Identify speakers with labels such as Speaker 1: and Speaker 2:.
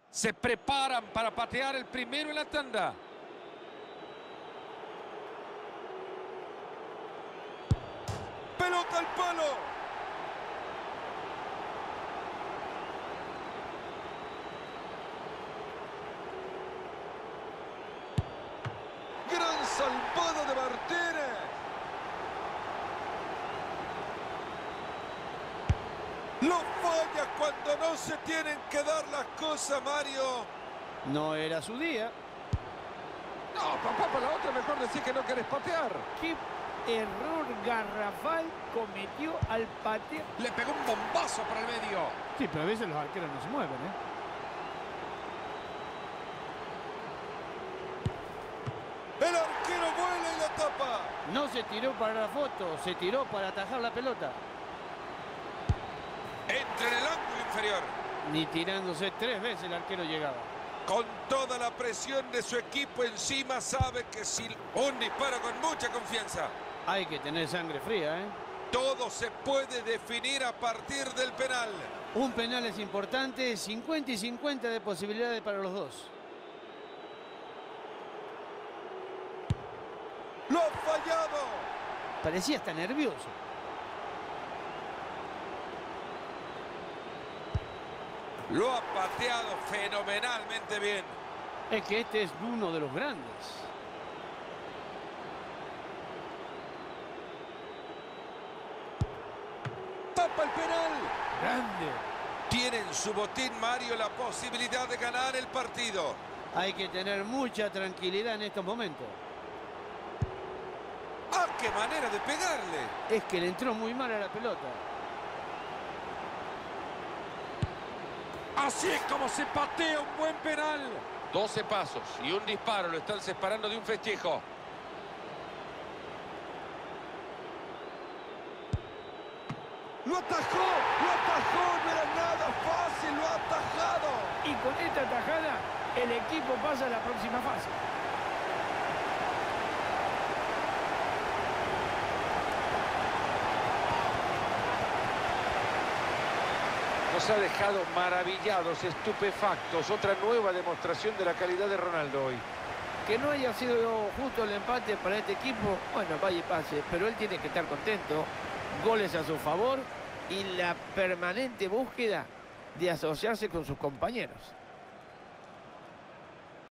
Speaker 1: Se preparan para patear el primero en la tanda.
Speaker 2: ¡Pelota al palo! ¡Gran salvada de Martínez! ¡Lo falla cuando no se tienen que dar las cosas, Mario!
Speaker 3: No era su día.
Speaker 1: No, papá, para la otra mejor decir que no querés patear.
Speaker 4: ¿Qué error garrafal cometió al patear?
Speaker 1: Le pegó un bombazo para el medio.
Speaker 3: Sí, pero a veces los arqueros no se mueven, ¿eh?
Speaker 2: ¡El arquero vuela y la tapa!
Speaker 3: No se tiró para la foto, se tiró para atajar la pelota.
Speaker 2: Entra en el ángulo inferior.
Speaker 3: Ni tirándose 3 veces el arquero llegaba.
Speaker 2: Con toda la presión de su equipo encima, sabe que si un disparo con mucha confianza.
Speaker 3: Hay que tener sangre fría, ¿eh?
Speaker 2: Todo se puede definir a partir del penal.
Speaker 3: Un penal es importante, 50 y 50 de posibilidades para los dos.
Speaker 2: ¡Lo ha fallado!
Speaker 3: Parecía hasta nervioso.
Speaker 2: Lo ha pateado fenomenalmente bien.
Speaker 3: Es que este es uno de los grandes.
Speaker 2: ¡Tapa el penal!
Speaker 3: ¡Grande!
Speaker 2: Tiene en su botín, Mario, la posibilidad de ganar el partido.
Speaker 3: Hay que tener mucha tranquilidad en estos momentos.
Speaker 2: ¡Ah, qué manera de pegarle!
Speaker 3: Es que le entró muy mal a la pelota.
Speaker 1: Así es como se patea un buen penal. 12 pasos y un disparo lo están separando de un festejo.
Speaker 2: ¡Lo atajó! ¡Lo atajó! No era nada fácil, lo ha atajado.
Speaker 4: Y con esta tajada, el equipo pasa a la próxima fase.
Speaker 1: Nos ha dejado maravillados, estupefactos. Otra nueva demostración de la calidad de Ronaldo hoy.
Speaker 4: Que no haya sido justo el empate para este equipo, bueno, vaya y pase, pero él tiene que estar contento. Goles a su favor y la permanente búsqueda de asociarse con sus compañeros.